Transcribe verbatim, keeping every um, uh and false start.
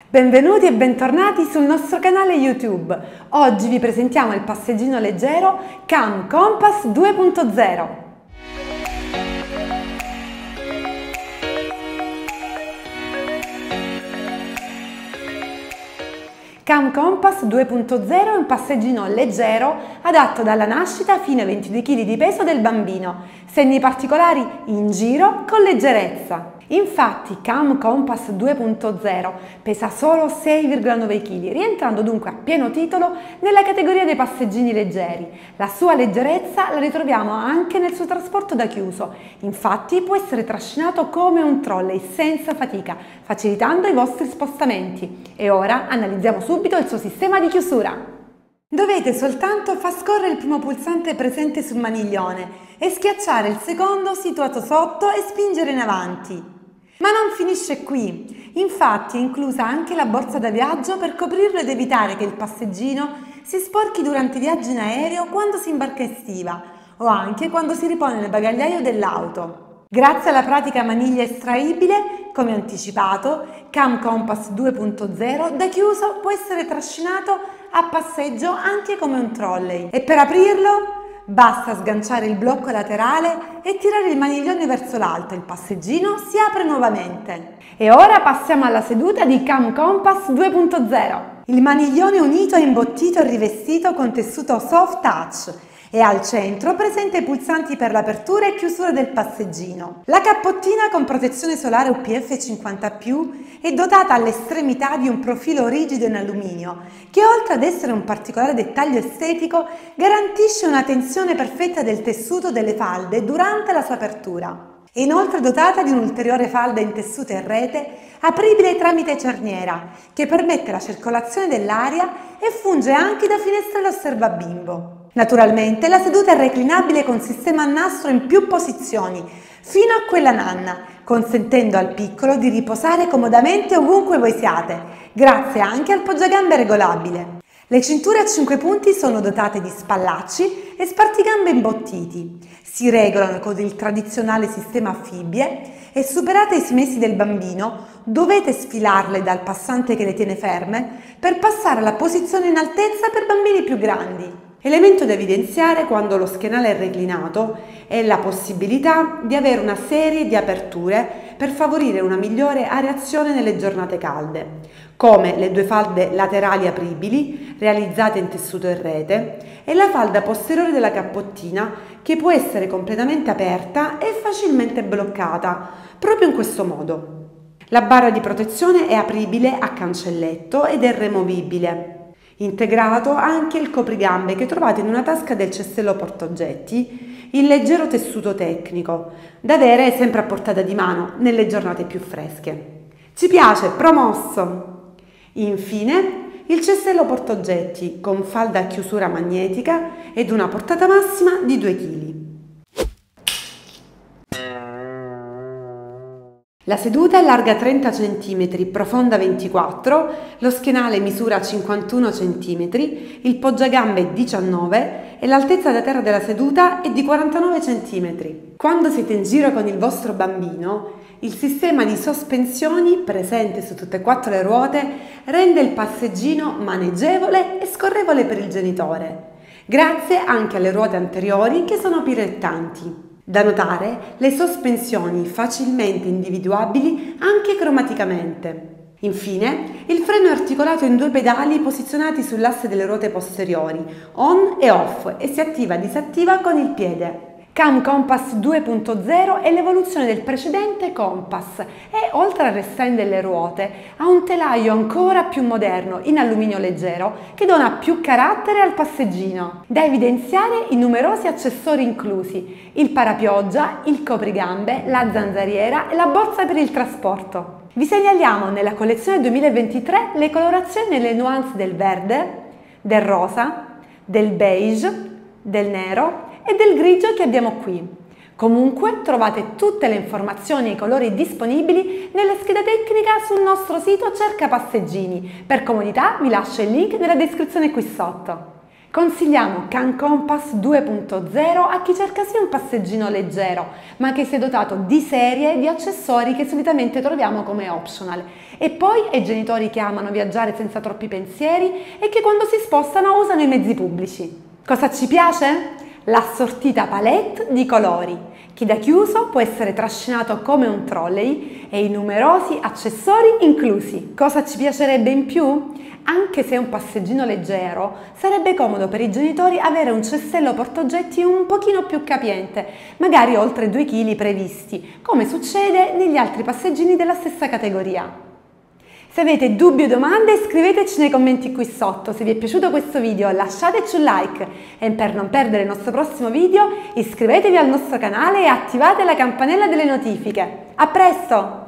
Benvenuti e bentornati sul nostro canale YouTube. Oggi vi presentiamo il passeggino leggero Cam Compass due punto zero. Cam Compass due punto zero è un passeggino leggero adatto dalla nascita fino ai ventidue chili di peso del bambino, segni particolari in giro con leggerezza. Infatti Cam Compass due punto zero pesa solo sei virgola nove chili, rientrando dunque a pieno titolo nella categoria dei passeggini leggeri. La sua leggerezza la ritroviamo anche nel suo trasporto da chiuso, infatti può essere trascinato come un trolley senza fatica, facilitando i vostri spostamenti. E ora analizziamo subito il suo sistema di chiusura. Dovete soltanto far scorrere il primo pulsante presente sul maniglione e schiacciare il secondo situato sotto e spingere in avanti. Ma non finisce qui, infatti è inclusa anche la borsa da viaggio per coprirlo ed evitare che il passeggino si sporchi durante i viaggi in aereo quando si imbarca in stiva o anche quando si ripone nel bagagliaio dell'auto. Grazie alla pratica maniglia estraibile, come anticipato, Cam Compass due punto zero da chiuso può essere trascinato a passeggio anche come un trolley e per aprirlo basta sganciare il blocco laterale e tirare il maniglione verso l'alto, il passeggino si apre nuovamente. E ora passiamo alla seduta di Cam Compass due punto zero. Il maniglione unito è imbottito e rivestito con tessuto soft touch e al centro presenta i pulsanti per l'apertura e chiusura del passeggino. La cappottina con protezione solare U P F cinquanta più è dotata all'estremità di un profilo rigido in alluminio che, oltre ad essere un particolare dettaglio estetico, garantisce una tensione perfetta del tessuto delle falde durante la sua apertura. È inoltre dotata di un'ulteriore falda in tessuto e rete apribile tramite cerniera che permette la circolazione dell'aria e funge anche da finestra all'osservabimbo. Naturalmente la seduta è reclinabile con sistema a nastro in più posizioni, fino a quella nanna, consentendo al piccolo di riposare comodamente ovunque voi siate, grazie anche al poggiagambe regolabile. Le cinture a cinque punti sono dotate di spallacci e spartigambe imbottiti. Si regolano con il tradizionale sistema a fibbie e, superate i sei mesi del bambino, dovete sfilarle dal passante che le tiene ferme per passare alla posizione in altezza per bambini più grandi. Elemento da evidenziare quando lo schienale è reclinato è la possibilità di avere una serie di aperture per favorire una migliore areazione nelle giornate calde, come le due falde laterali apribili realizzate in tessuto e rete e la falda posteriore della cappottina che può essere completamente aperta e facilmente bloccata, proprio in questo modo. La barra di protezione è apribile a cancelletto ed è removibile. Integrato anche il coprigambe che trovate in una tasca del cestello portaoggetti in leggero tessuto tecnico, da avere sempre a portata di mano nelle giornate più fresche. Ci piace, promosso! Infine, il cestello portaoggetti con falda a chiusura magnetica ed una portata massima di due chili. La seduta è larga trenta centimetri, profonda ventiquattro, lo schienale misura cinquantuno centimetri, il poggiagambe è diciannove e l'altezza da terra della seduta è di quarantanove centimetri. Quando siete in giro con il vostro bambino, il sistema di sospensioni presente su tutte e quattro le ruote rende il passeggino maneggevole e scorrevole per il genitore, grazie anche alle ruote anteriori che sono pirettanti. Da notare le sospensioni facilmente individuabili anche cromaticamente. Infine, il freno è articolato in due pedali posizionati sull'asse delle ruote posteriori, on e off, e si attiva e disattiva con il piede. Cam Compass due punto zero è l'evoluzione del precedente Compass e, oltre a restendere le ruote, ha un telaio ancora più moderno in alluminio leggero che dona più carattere al passeggino. Da evidenziare i numerosi accessori inclusi: il parapioggia, il coprigambe, la zanzariera e la borsa per il trasporto. Vi segnaliamo nella collezione duemilaventitré le colorazioni e le nuance del verde, del rosa, del beige, del nero e del grigio che abbiamo qui. Comunque trovate tutte le informazioni e i colori disponibili nella scheda tecnica sul nostro sito Cerca Passeggini. Per comodità vi lascio il link nella descrizione qui sotto. Consigliamo Can Compass due punto zero a chi cerca sì un passeggino leggero, ma che sia dotato di serie di accessori che solitamente troviamo come optional, e poi ai genitori che amano viaggiare senza troppi pensieri e che quando si spostano usano i mezzi pubblici. Cosa ci piace? L'assortita palette di colori, che da chiuso può essere trascinato come un trolley e i numerosi accessori inclusi. Cosa ci piacerebbe in più? Anche se è un passeggino leggero, sarebbe comodo per i genitori avere un cestello portaoggetti un pochino più capiente, magari oltre due chili previsti, come succede negli altri passeggini della stessa categoria. Se avete dubbi o domande scriveteci nei commenti qui sotto. Se vi è piaciuto questo video lasciateci un like e per non perdere il nostro prossimo video iscrivetevi al nostro canale e attivate la campanella delle notifiche. A presto!